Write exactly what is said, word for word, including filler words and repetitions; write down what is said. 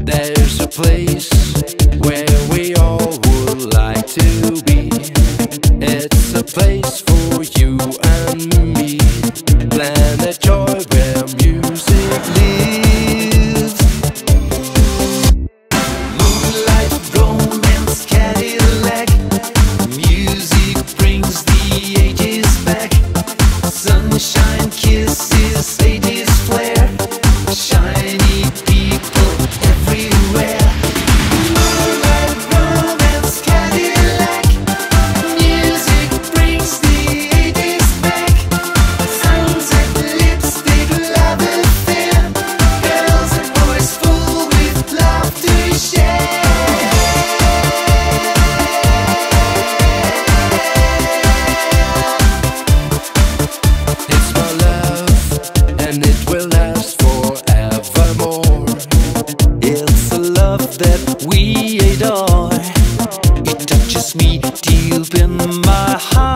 There's a place where we all would like to be. It's a place for you and me. Planet Joy where music lives. Moonlight, romance, Cadillac. Music brings the ages back. Sunshine, kisses, eighties flair. Shiny people everywhere. Moonlight, romance, Cadillac. Music brings the eighties back. Sunset, lipstick, love affair. Girls and boys full with love to share. It's my love, and it will last forevermore. It's a love that we adore. It touches me deep in my heart.